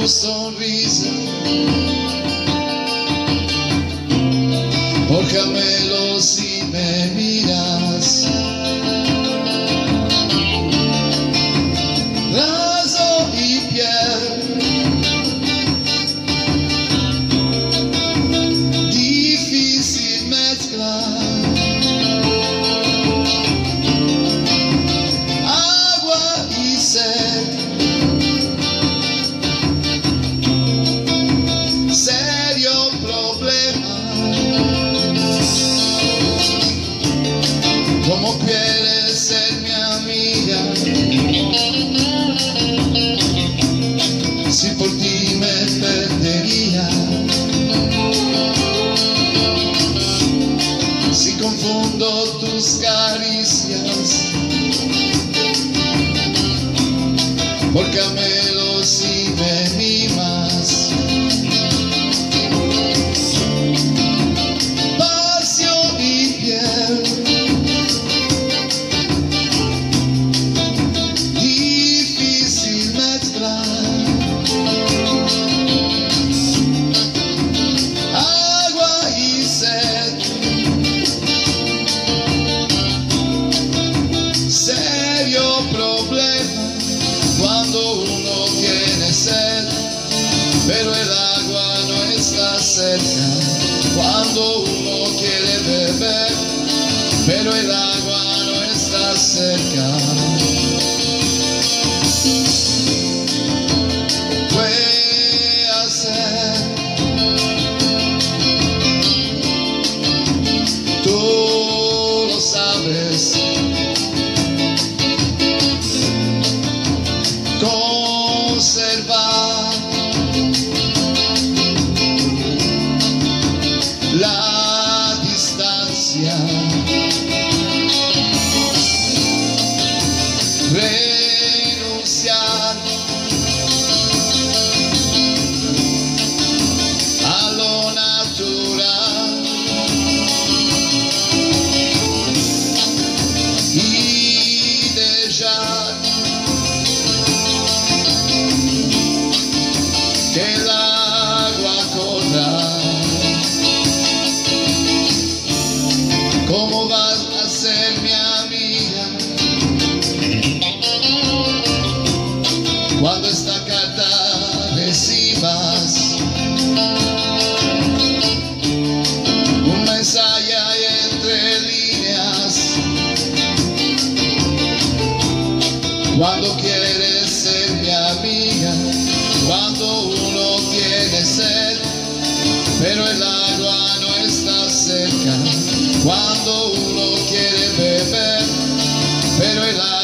tu sonrisa, por Camelo si me miras. Raso y piel, difícil mezclar. Agua y sed, serio problema. ¿Cómo quieres ser mi amiga? Si por ti me perdería, si confundo tus caricias, por Camelo si me mimas. Pasión y piel, difícil mezclar. Agua y sed, serio problema cuando uno tiene sed, pero el agua no está cerca. Cuando uno quiere beber, pero el agua no está cerca. ¿Qué hacer? Tú lo sabes. Conservar la distancia, renunciar a lo natural y dejar que el agua corra. ¿Cómo vas a ser mi amiga cuando esta carta recibas? Un mensaje hay entre líneas. Cuando quieres ser mi amiga, cuando uno tiene sed, pero el agua no está cerca. Cuando uno quiere beber, pero el agua